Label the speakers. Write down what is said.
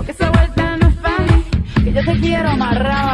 Speaker 1: porque esa vuelta no es para mí, que yo te quiero amarrado